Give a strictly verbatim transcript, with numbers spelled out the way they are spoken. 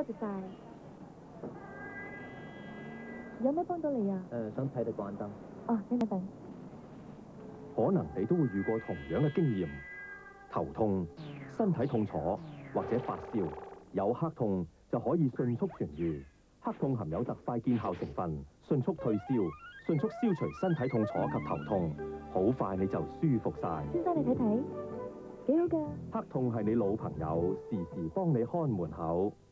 多謝晒。有咩幫到你啊？ 誒、呃，想睇你個眼燈。 哦，等等等。 可能你都會遇過同樣嘅經驗：頭痛、身體痛楚或者發燒，有黑痛就可以迅速痊癒。黑痛含有特快見效成分，迅速退燒，迅速消除身體痛楚及頭痛，好快你就舒服晒。 先生，你睇睇，幾好㗎。 黑痛係你老朋友，時時幫你看門口。